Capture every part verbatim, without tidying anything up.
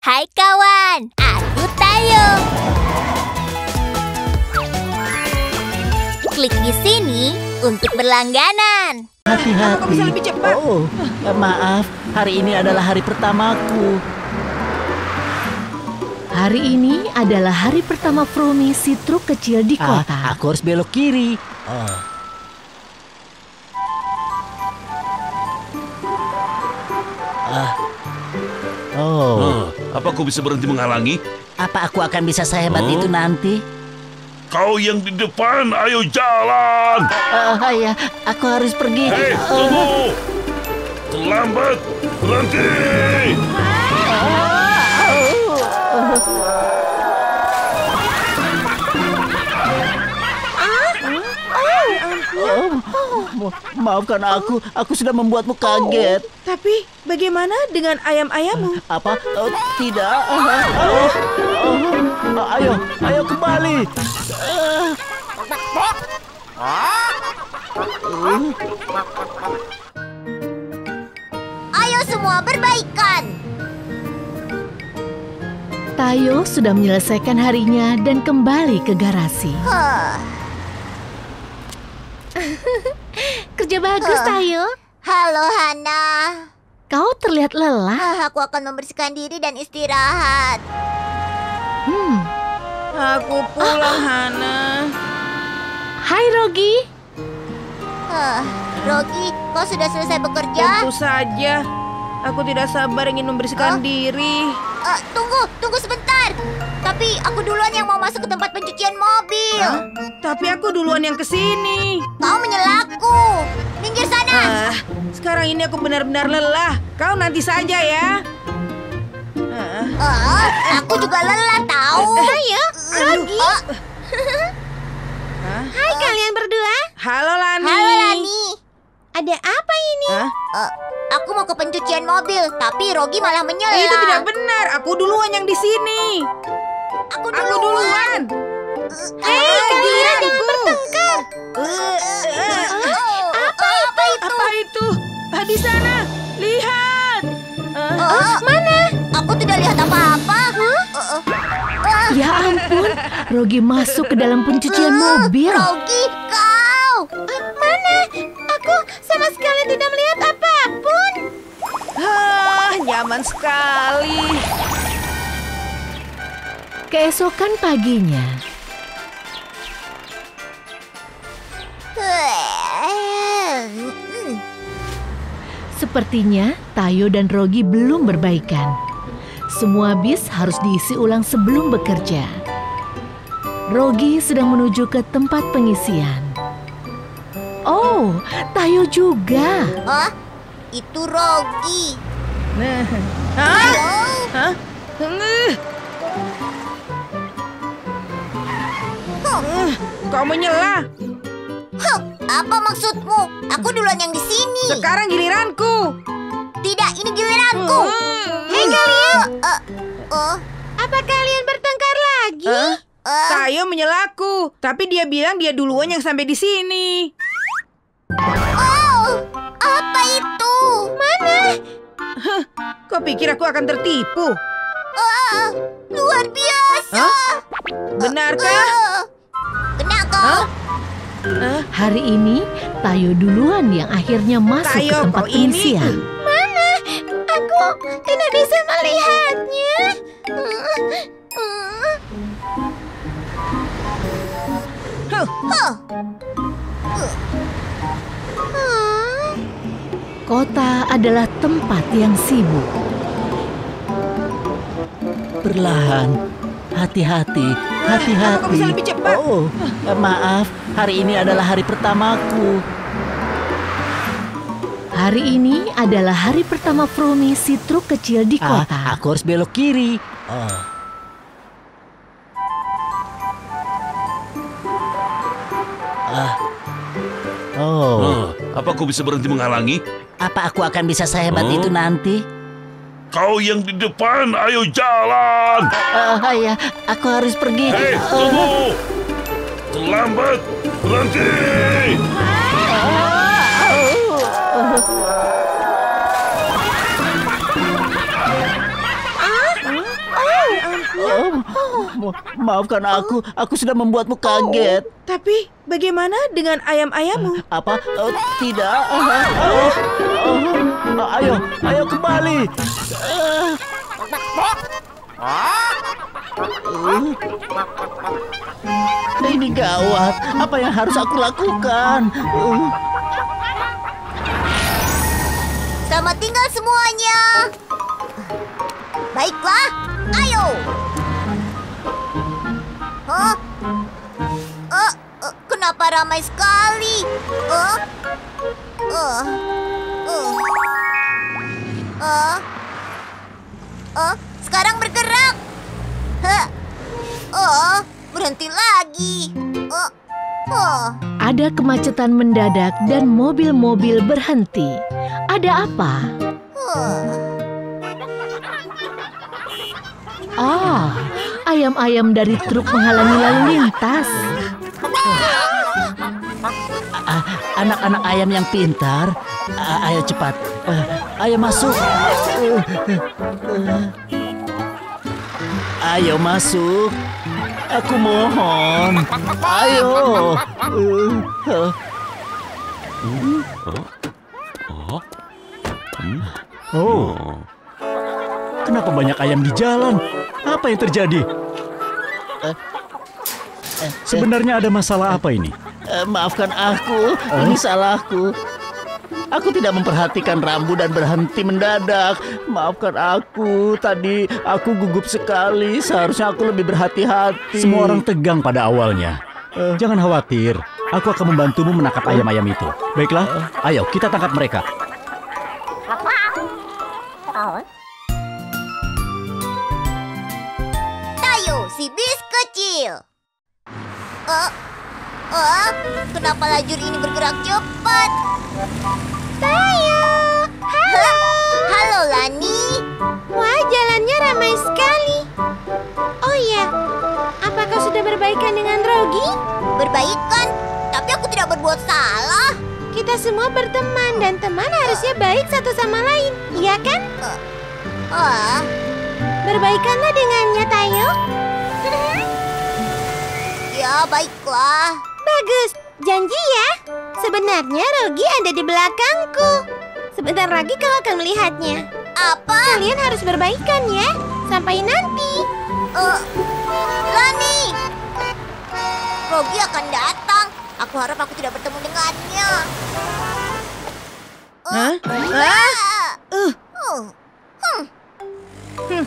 Hai kawan, aku Tayo. Klik di sini untuk berlangganan. Hati-hati. Kamu bisa lebih cepat. Oh, maaf. Hari ini adalah hari pertamaku. Hari ini adalah hari pertama Fromi si truk kecil di kota. Ah, aku harus belok kiri. Oh. Ah. Oh. Oh, apa kau bisa berhenti menghalangi? Apa aku akan bisa sehebat Oh. itu nanti? Kau yang di depan, ayo jalan! Oh, ya, aku harus pergi. Hei, tunggu! Terlambat! Berhenti! Oh, ma- maafkan aku, aku sudah membuatmu kaget. Tapi bagaimana dengan ayam-ayammu? Apa? Oh, tidak. Oh, oh, ayo, ayo kembali. Ayo semua berbaikan. Tayo sudah menyelesaikan harinya dan kembali ke garasi. Huh. Kerja bagus, Huh. Tayo. Halo Hana. Kau terlihat lelah. Ah, aku akan membersihkan diri dan istirahat. Hmm. Aku pulang, Hana. Hai, Rogi. Huh. Rogi, kau sudah selesai bekerja? Tentu saja. Aku tidak sabar ingin membersihkan Hah? diri. Eh, tunggu, tunggu sebentar. Tapi aku duluan yang mau masuk ke tempat pencucian mobil. Hah? Tapi aku duluan yang kesini. Kau menyelaku. Minggir sana. Ah, sekarang ini aku benar-benar lelah. Kau nanti saja ya. Ah, Ah, aku juga lelah tahu. Ayo, Rogi. ah. Hai kalian berdua. Halo Lani. Halo Lani. Ada apa ini? Hah? Eh, aku mau ke pencucian mobil, tapi Rogi malah menyela. Itu tidak benar. Aku duluan yang di sini. Aku Aku duluan. duluan. Hei, Ah, kalian jangan giliranku. bertengkar. Eh, eh, Apa, apa itu? Apa itu? Ah, di sana. Lihat. Ah, Oh, mana? Aku tidak lihat apa-apa. Eh, eh, eh, Ya ampun, Rogi masuk ke dalam pencucian mobil. Rogi, kau. Mana? Aku sama sekali tidak melihat apapun. ah, nyaman sekali. Keesokan paginya, Hmm. sepertinya Tayo dan Rogi belum berbaikan. Semua bis harus diisi ulang sebelum bekerja. Rogi sedang menuju ke tempat pengisian. Oh, Tayo juga. Oh, itu Rogi. Nah, hah? Oh, Hah? Eh, eh, Kau menyela. huh, apa maksudmu? Aku duluan yang di sini. Sekarang giliranku. Tidak, ini giliranku. Hei kalian. Eh, oh, apa kalian bertengkar lagi? Hah? Eh, Tayo menyelaku, tapi dia bilang dia duluan yang sampai di sini. oh, apa itu? Mana? Kau pikir aku akan tertipu? Ah, luar biasa. Hah? Benarkah? Ah, kena kau. Hah? Hah? Hari ini Tayo duluan yang akhirnya masuk Tayo, ke tempat kau ini. pengisian. Mana? Aku tidak bisa melihatnya. Huh. Huh. Kota adalah tempat yang sibuk. Perlahan, hati-hati, hati-hati. Kau bisa lebih cepat. Oh, maaf. Hari ini adalah hari pertamaku. Hari ini adalah hari pertama Fromi si truk kecil di Ah, kota. aku harus belok kiri. Oh. Ah. Oh. Oh, apa kau bisa berhenti menghalangi? Apa aku akan bisa sehebat Oh. itu nanti? Kau yang di depan, ayo jalan! Oh, ya, aku harus pergi. Hei, Oh. tunggu! Terlambat! Berhenti! Oh, ma- maafkan aku, aku sudah membuatmu kaget. Tapi bagaimana dengan ayam-ayammu? Apa? Oh, tidak. Oh, oh, ayo, ayo kembali. Uh, ini gawat. Apa yang harus aku lakukan? Uh. Selamat tinggal semuanya. Baiklah, ayo. Hah? Uh, uh, kenapa ramai sekali? Uh, uh, uh, uh, uh, sekarang bergerak. Huh. Oh, berhenti lagi. Uh, uh. Ada kemacetan mendadak dan mobil-mobil berhenti. Ada apa? Uh. Ah, ayam-ayam dari truk menghalangi lalu lintas. Ah, anak-anak ayam yang pintar, ah, ayo cepat, Ah, ayo masuk. Uh, uh, ayo masuk, aku mohon. Ayo. Uh, uh. Oh, kenapa banyak ayam di jalan? Apa yang terjadi? Sebenarnya ada masalah apa ini? Eh, maafkan aku, ini salahku. Aku tidak memperhatikan rambu dan berhenti mendadak. Maafkan aku, tadi aku gugup sekali. Seharusnya aku lebih berhati-hati. Semua orang tegang pada awalnya. Jangan khawatir, aku akan membantumu menangkap ayam-ayam itu. Baiklah, ayo kita tangkap mereka. Tayo, si bis kecil. Oh, oh, kenapa lajur ini bergerak cepat? Tayo, halo. Halo, Lani. Wah, jalannya ramai sekali. Oh iya, apa kau sudah berbaikan dengan Rogi? Berbaikan? Tapi aku tidak berbuat salah. Kita semua berteman dan teman harusnya baik satu sama lain, iya kan? Uh, uh. Berbaikanlah dengannya, Tayo. Ya, baiklah. Bagus, janji ya. Sebenarnya Rogi ada di belakangku. Sebentar lagi kau akan melihatnya. Apa? Kalian harus berbaikan ya. Sampai nanti. Uh, Lani. Rogi akan datang. Aku harap aku tidak bertemu dengannya. Hah? Uh, Ah? uh. Uh. Hmm. Hmm.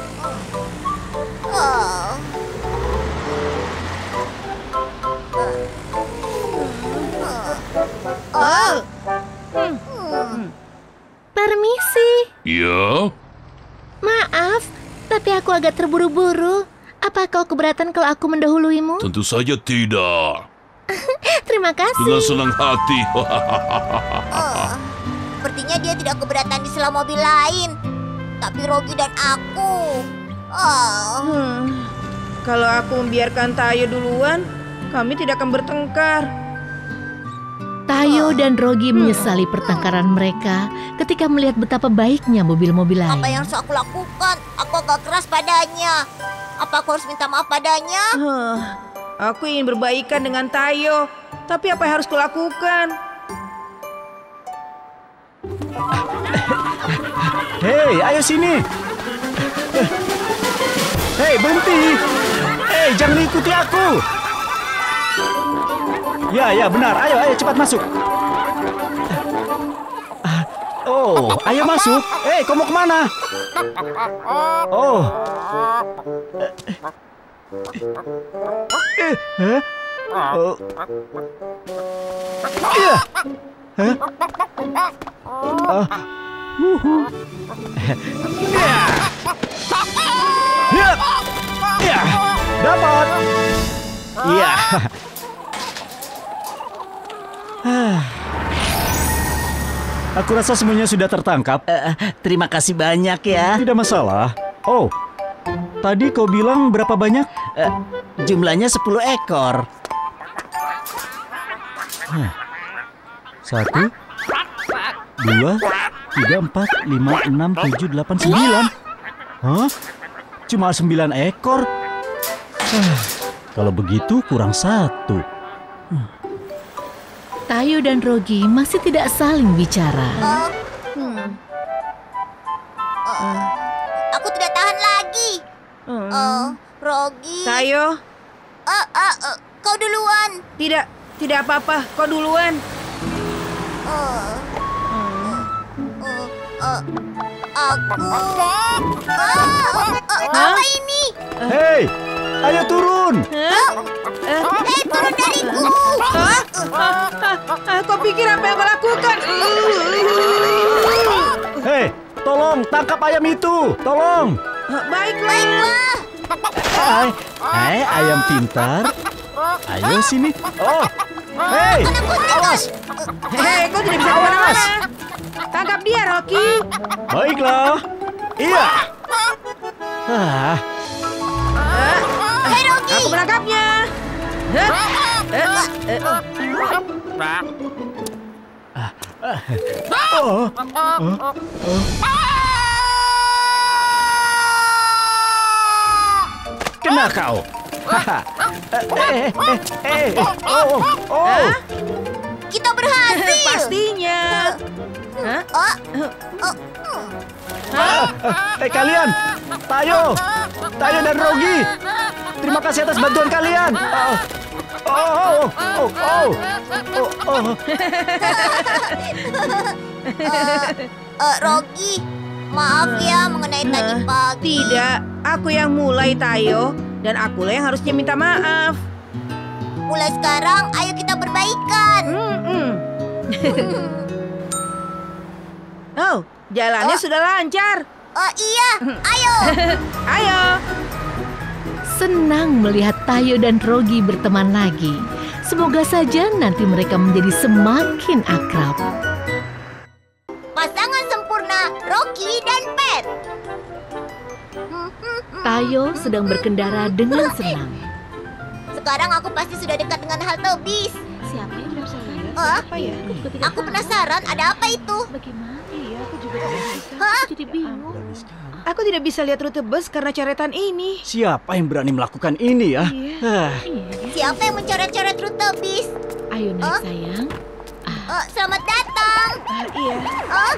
Oh. Oh. Hmm. Hmm. Permisi. Ya, Maaf, tapi aku agak terburu-buru. Apa kau keberatan kalau aku mendahuluimu? tentu saja tidak. Terima kasih. Dengan senang hati. Oh. Sepertinya dia tidak keberatan di sela mobil lain. Tapi Rogi dan aku. Oh. Hmm. Kalau aku membiarkan Tayo duluan, kami tidak akan bertengkar. Tayo dan Rogi menyesali pertengkaran mereka ketika melihat betapa baiknya mobil-mobil lain. Apa yang harus aku lakukan? Aku agak keras padanya. Apa aku harus minta maaf padanya? Huh. Aku ingin berbaikan dengan Tayo, tapi apa yang harus kulakukan? Hei, ayo sini. Hei, berhenti. Hei, jangan ikuti aku. Ya, ya, benar. Ayo, ayo, cepat masuk. Oh, ayo masuk. Hei, kau mau kemana? Oh. Eh, eh? Oh. Iya. Hah? Ah. Wuhu. Ya. Ya. Ya. Dapat. Iya. Aku rasa semuanya sudah tertangkap. Eh, terima kasih banyak ya. Tidak masalah. Oh, tadi kau bilang berapa banyak? Eh, jumlahnya sepuluh ekor. Hah. Satu, dua, tiga, empat, lima, enam, tujuh, delapan, sembilan. Hah? cuma sembilan ekor. Ah, kalau begitu kurang satu. Tayo dan Rogi masih tidak saling bicara. Oh, hmm. Oh, aku tidak tahan lagi. Hmm. Oh, Rogi. Tayo, Oh, oh, oh, kau duluan. tidak, tidak apa-apa. Kau duluan. Oh, oh, oh, aku. Oh, oh, apa ini? Hei, ayo turun. Hah? Eh, Hei, turun dariku. ah, ah, ah, kau pikir apa yang kau lakukan? Hei, tolong tangkap ayam itu. Tolong. Ah, baiklah. Baiklah. Hai, hai ayam pintar. Ayo sini. Oh, hei, awas. Hei, kau tidak bisa kemana-mana. Tangkap dia, Rocky. Baiklah. Iya. Ah, Hei, Rogi. Aku menangkapnya. Hah? Eh, eh, oh, kena kau. Haha. Eh, eh, eh, eh, oh, oh. Kita berhasil. pastinya. Hah? Oh, oh, Ah, eh kalian, Tayo, Tayo dan Rogi. Terima kasih atas bantuan kalian. Oh, oh, oh, oh, oh, oh, oh. Eh, Rogi, maaf ya mengenai tadi pagi. Tidak, aku yang mulai, Tayo. Dan akulah yang harusnya minta maaf. Mulai sekarang, ayo kita berbaikan. Mm-mm. Oh, jalannya Oh. sudah lancar. Oh iya, ayo. Ayo. Senang melihat Tayo dan Rogi berteman lagi. Semoga saja nanti mereka menjadi semakin akrab. Pasangan sempurna Rocky dan Pet. Tayo sedang berkendara dengan senang. Sekarang aku pasti sudah dekat dengan halte bis. Siapa yang merasakan? Oh, Apa ya? aku penasaran ada apa itu? Bagaimana? Iya, aku juga tidak bisa. Hah? Aku jadi bingung. Aku tidak bisa lihat rute bus karena coretan ini. Siapa yang berani melakukan ini ya? Ah, Siapa yang mencoret-coret rute bis? Ayo naik Oh. sayang. Oh, selamat datang. Ah, iya. Oh,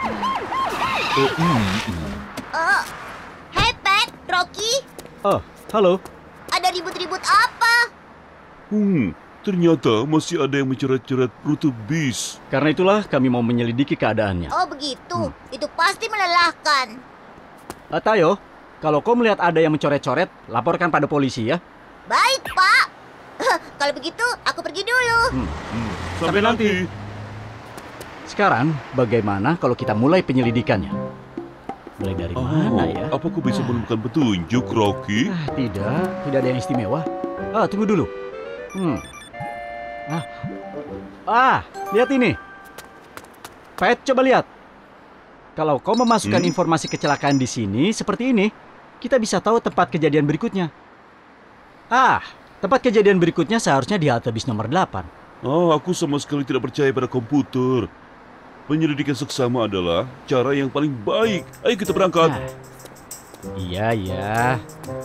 oh. Hey Pet, Rocky, oh, halo. ada ribut-ribut apa? Hmm, ternyata masih ada yang mencoret-coret rute bis. Karena itulah kami mau menyelidiki keadaannya. Oh begitu, itu pasti melelahkan. Ah, Tayo, kalau kau melihat ada yang mencoret-coret, laporkan pada polisi ya. Baik Pak. Kalau begitu, aku pergi dulu. Hmm, Sampai Sampai nanti. Sekarang, bagaimana kalau kita mulai penyelidikannya? Mulai dari mana ya? Oh, apakah bisa menemukan petunjuk, Rocky? Ah, tidak, tidak ada yang istimewa. Ah, tunggu dulu. Hmm. Ah, ah, lihat ini. Pet, coba lihat. Kalau kau memasukkan Hmm? informasi kecelakaan di sini seperti ini, kita bisa tahu tempat kejadian berikutnya. Ah, tempat kejadian berikutnya seharusnya di halte bis nomor delapan. Oh, aku sama sekali tidak percaya pada komputer. Penyelidikan seksama adalah cara yang paling baik. Ayo kita berangkat. Nah, iya, iya.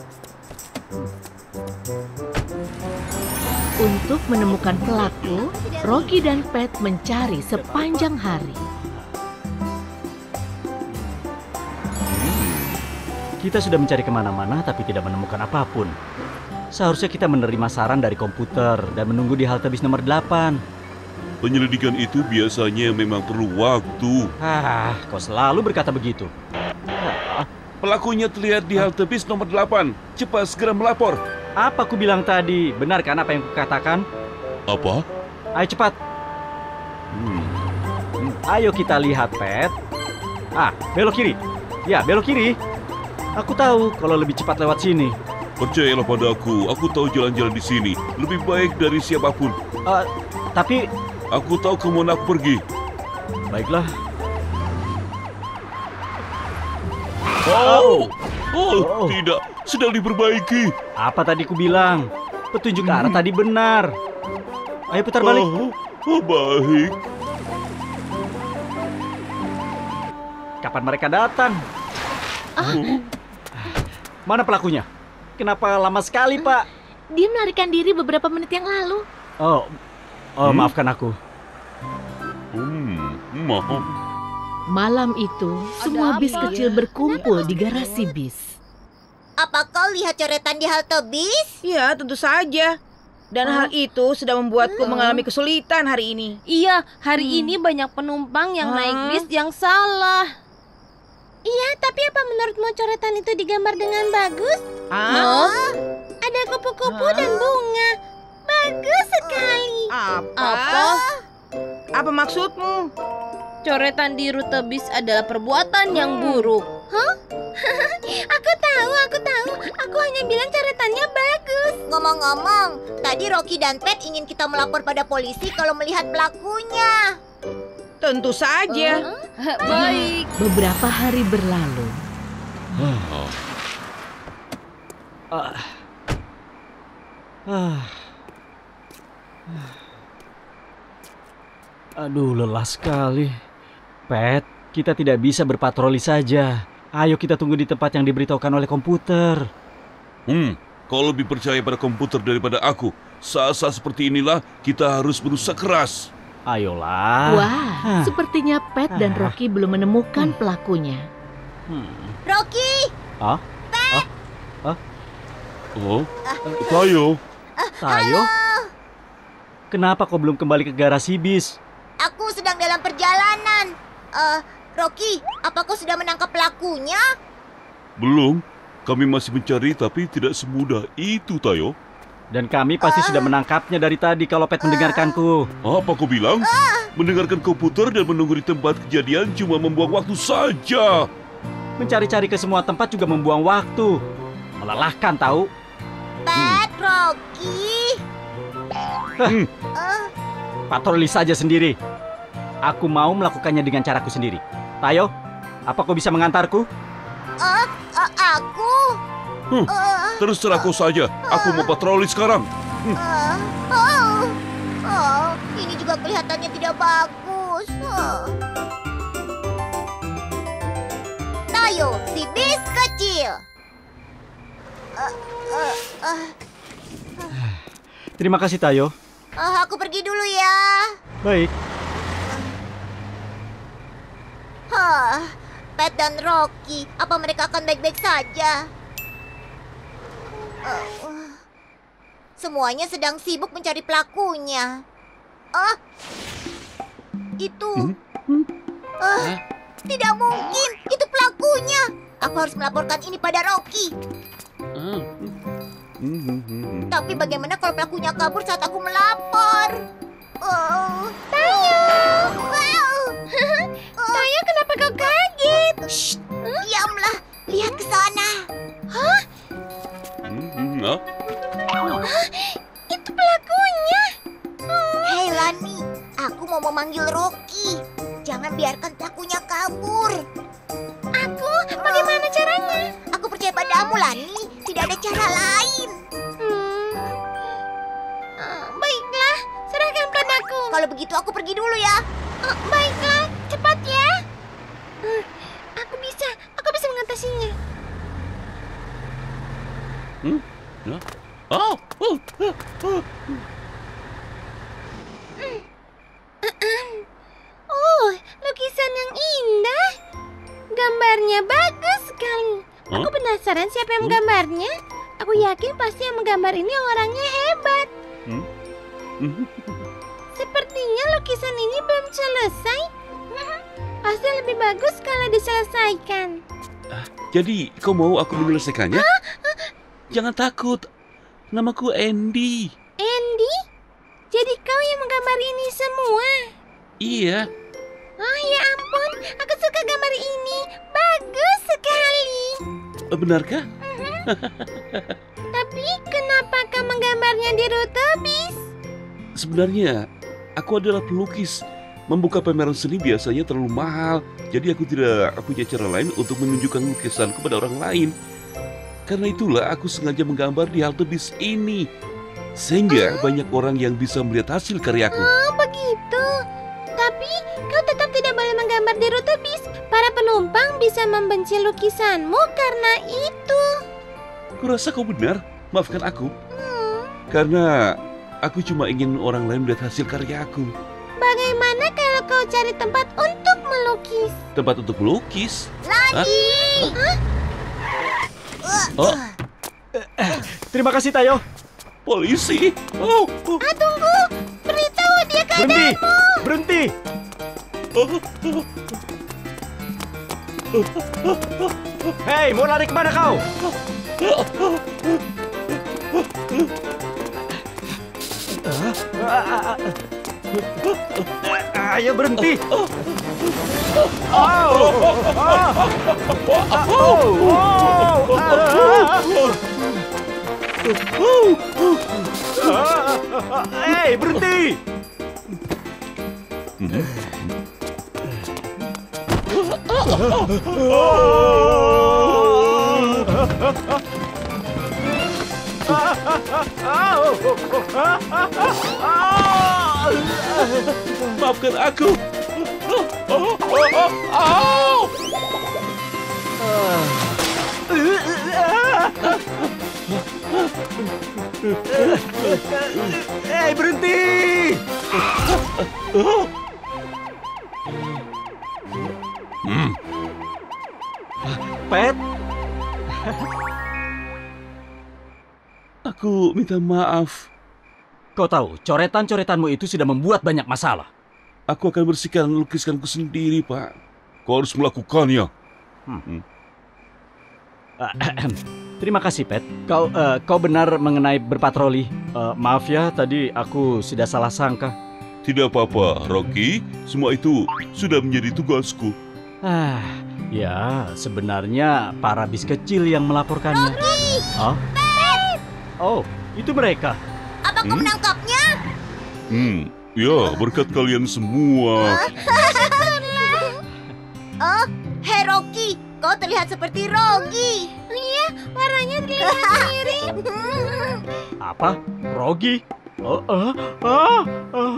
Untuk menemukan pelaku, Rogi dan Pet mencari sepanjang hari. Kita sudah mencari kemana-mana tapi tidak menemukan apapun. Seharusnya kita menerima saran dari komputer dan menunggu di halte bis nomor delapan. Penyelidikan itu biasanya memang perlu waktu. Ah, kau selalu berkata begitu. Pelakunya terlihat di halte bis nomor delapan. Cepat segera melapor. Apa ku bilang tadi? Benar kan apa yang kukatakan? Apa? Ayo cepat. Hmm. Ayo kita lihat, Pet. Ah, belok kiri. Ya, belok kiri. Aku tahu kalau lebih cepat lewat sini. Percayalah padaku, aku tahu jalan-jalan di sini lebih baik dari siapapun. Ah, tapi Aku tahu kemana aku pergi. baiklah. Oh, oh, Oh. tidak, sedang diperbaiki. Apa tadi ku bilang? Petunjuk arah tadi benar. Ayo putar balik. Oh, oh, baik. Kapan mereka datang? Mana pelakunya? Kenapa lama sekali, Pak? Dia melarikan diri beberapa menit yang lalu. Oh, oh Hmm? maafkan aku. Hmm, maaf. Malam itu, semua bis apa? kecil berkumpul di garasi bis. Apa kau lihat coretan di halte bis? Iya, tentu saja. Dan hal itu sudah membuatku mengalami kesulitan hari ini. Iya, hari ini banyak penumpang yang Hah? naik bis yang salah. Iya, tapi apa menurutmu coretan itu digambar dengan bagus? Ah, Ada kupu-kupu Hah? dan bunga. Bagus sekali. apa? Apa? Apa maksudmu? Coretan di rute bis adalah perbuatan yang buruk. Hah? Aku tahu, aku tahu. Aku hanya bilang coretannya bagus. Ngomong-ngomong, tadi Rocky dan Pat ingin kita melapor pada polisi kalau melihat pelakunya. Tentu saja. Baik. Beberapa hari berlalu. Ah. Ah. Aduh, lelah sekali. Pat, kita tidak bisa berpatroli saja. Ayo kita tunggu di tempat yang diberitahukan oleh komputer. Hmm, kau lebih percaya pada komputer daripada aku. Saat-saat seperti inilah kita harus berusaha keras. Ayolah. Wah, Hah. sepertinya Pat dan Rocky belum menemukan pelakunya. Hmm. Rocky, Ah? Oh, Tayo. Tayo? Kenapa kau belum kembali ke garasi bis? aku sedang dalam perjalanan. Eh, Rocky, apa kau sudah menangkap pelakunya? Belum. Kami masih mencari tapi tidak semudah itu, Tayo. Dan kami pasti sudah menangkapnya dari tadi kalau Pat mendengarkanku. Apa kau bilang? Mendengarkan komputer dan menunggu di tempat kejadian cuma membuang waktu saja. Mencari-cari ke semua tempat juga membuang waktu. Melelahkan tahu. Pat, Rocky. Hmm. Eh, Patroli saja sendiri. Aku mau melakukannya dengan caraku sendiri. Tayo, apa kau bisa mengantarku? eh, eh, aku. Hmm. Eh, Terus serah kau saja. Aku mau patroli sekarang. eh, oh, oh, ini juga kelihatannya tidak bagus. Oh. Tayo, si bis kecil. Eh, eh, eh, Terima kasih Tayo. eh, aku pergi dulu ya. Baik. Hah, Pat dan Rocky, apa mereka akan baik-baik saja? Eh, uh, semuanya sedang sibuk mencari pelakunya. Ah, itu. Ah, tidak mungkin, itu pelakunya. Aku harus melaporkan ini pada Rocky. Tapi bagaimana kalau pelakunya kabur saat aku melapor? Oh, Tayo! Wow! Tayo, kenapa kau kaget? Shh, diamlah. Lihat ke sana. Hmm, ah? Itu pelakunya. Hei Lani, aku mau memanggil Rocky. Jangan biarkan pelakunya kabur. Aku, bagaimana caranya? Aku percaya padamu, Lani. Tidak ada cara lain. Hmm. Ah, baiklah, serahkan padaku. Kalau begitu aku pergi dulu ya. Oh, baiklah, cepat ya. Hmm, aku bisa, aku bisa mengatasinya. Hmm? Ya? Oh, oh, oh, oh. Oh, lukisan yang indah. Gambarnya bagus sekali. Hah? Aku penasaran siapa yang menggambarnya. Aku yakin pasti yang menggambar ini orangnya hebat. Hmm? Hmm? Sepertinya lukisan ini belum selesai. Pasti lebih bagus kalau diselesaikan. Jadi, kau mau aku menyelesaikannya? Jangan takut. Namaku Andy. Andy? Jadi kau yang menggambar ini semua? Iya. Oh ya ampun, aku suka gambar ini. Bagus sekali. Eh, Benarkah? Tapi kenapa kau menggambarnya di rute bis? Sebenarnya, aku adalah pelukis. Membuka pameran seni biasanya terlalu mahal. Jadi aku tidak punya cara lain untuk menunjukkan lukisanku pada orang lain. Karena itulah aku sengaja menggambar di halte bis ini. Sehingga banyak orang yang bisa melihat hasil karyaku. Oh begitu. Tapi kau tetap tidak boleh menggambar di rute bis. Para penumpang bisa membenci lukisanmu karena itu. Aku rasa kau benar. Maafkan aku. Karena aku cuma ingin orang lain melihat hasil karya aku. Bagaimana kalau kau cari tempat untuk melukis? Tempat untuk melukis? Lagi. Oh, Terima kasih, Tayo. polisi. Oh, oh. Ah, tunggu. Beritahu dia Berhenti! keadaanmu. Berhenti! Hei, mau lari kemana kau? Ayo berhenti! Hei, berhenti! Maafkan aku. Hei, berhenti! Pet, Aku minta maaf. kau tahu, coretan-coretanmu itu sudah membuat banyak masalah. Aku akan bersihkan lukisanku sendiri, Pak. Kau harus melakukannya. Ahem. Terima kasih, Pet. Kau eh, kau benar mengenai berpatroli. Eh, maaf ya, tadi aku sudah salah sangka. Tidak apa-apa, Rocky. Semua itu sudah menjadi tugasku. Ah, ya sebenarnya para bis kecil yang melaporkannya. Oh, oh, itu mereka. Apa kau menangkapnya? Hmm, ya berkat kalian semua. Oh, hei Rocky, kau terlihat seperti Rogi. Iya, warnanya terlihat mirip. Apa? Rogi? Oh, ah, ah, ah.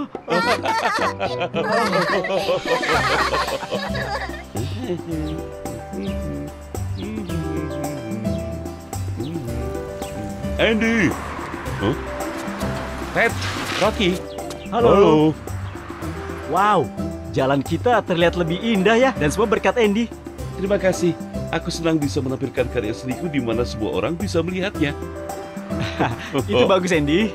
Andy. Huh? Ted, Rocky. Halo. Halo. Wow, jalan kita terlihat lebih indah ya, dan semua berkat Andy. Terima kasih. Aku senang bisa menampilkan karya seniku di mana semua orang bisa melihatnya. Itu bagus, Andy.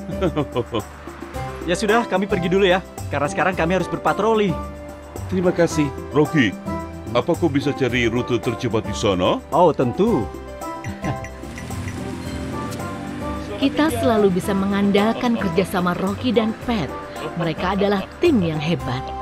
Ya sudah, kami pergi dulu ya, karena sekarang kami harus berpatroli. Terima kasih, Rocky. Apa kau bisa cari rute tercepat di sana? Oh, tentu. Kita selalu bisa mengandalkan kerjasama Rocky dan Pet. Mereka adalah tim yang hebat.